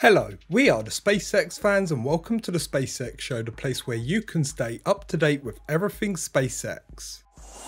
Hello, we are the SpaceX fans and welcome to the SpaceX Show, the place where you can stay up to date with everything SpaceX.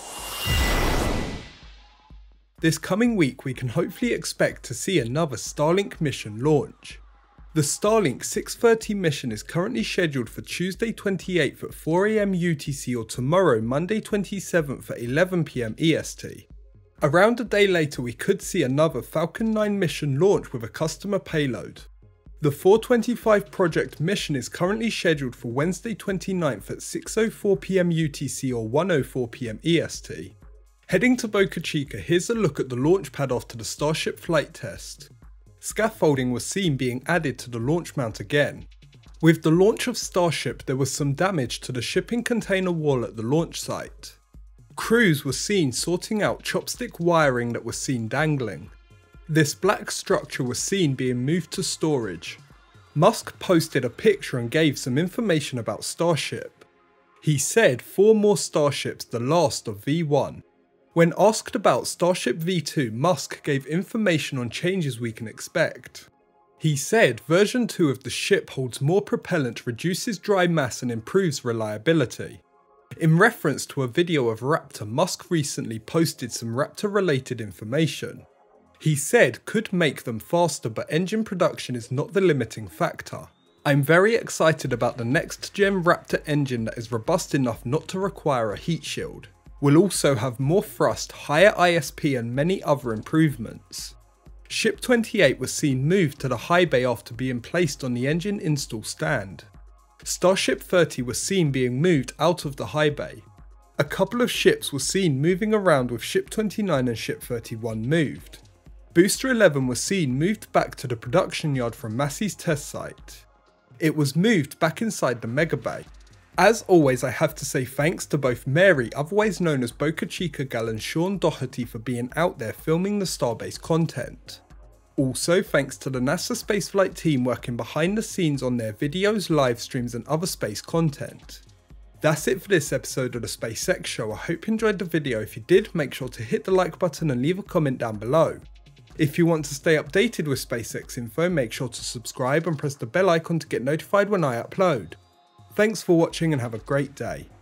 This coming week we can hopefully expect to see another Starlink mission launch. The Starlink 630 mission is currently scheduled for Tuesday 28th at 4 AM UTC or tomorrow Monday 27th at 11 PM EST. Around a day later we could see another Falcon 9 mission launch with a customer payload. The 425 project mission is currently scheduled for Wednesday 29th at 6:04 PM UTC or 1:04 PM EST. Heading to Boca Chica, here's a look at the launch pad after the Starship flight test. Scaffolding was seen being added to the launch mount again. With the launch of Starship, there was some damage to the shipping container wall at the launch site. Crews were seen sorting out chopstick wiring that was seen dangling. This black structure was seen being moved to storage. Musk posted a picture and gave some information about Starship. He said 4 more Starships, the last of V1. When asked about Starship V2, Musk gave information on changes we can expect. He said version 2 of the ship holds more propellant, reduces dry mass and improves reliability. In reference to a video of Raptor, Musk recently posted some Raptor related information. He said could make them faster, but engine production is not the limiting factor. I'm very excited about the next gen Raptor engine that is robust enough not to require a heat shield. Will also have more thrust, higher ISP and many other improvements. Ship 28 was seen moved to the high bay after being placed on the engine install stand. Starship 30 was seen being moved out of the high bay. A couple of ships were seen moving around with Ship 29 and Ship 31 moved. Booster 11 was seen moved back to the production yard from Massey's test site. It was moved back inside the mega bay. As always, I have to say thanks to both Mary, otherwise known as Boca Chica gal, and Sean Doherty for being out there filming the Starbase content. Also thanks to the NASA spaceflight team working behind the scenes on their videos, live streams and other space content. That's it for this episode of the SpaceX Show. I hope you enjoyed the video. If you did, make sure to hit the like button and leave a comment down below. If you want to stay updated with SpaceX info, make sure to subscribe and press the bell icon to get notified when I upload. Thanks for watching and have a great day.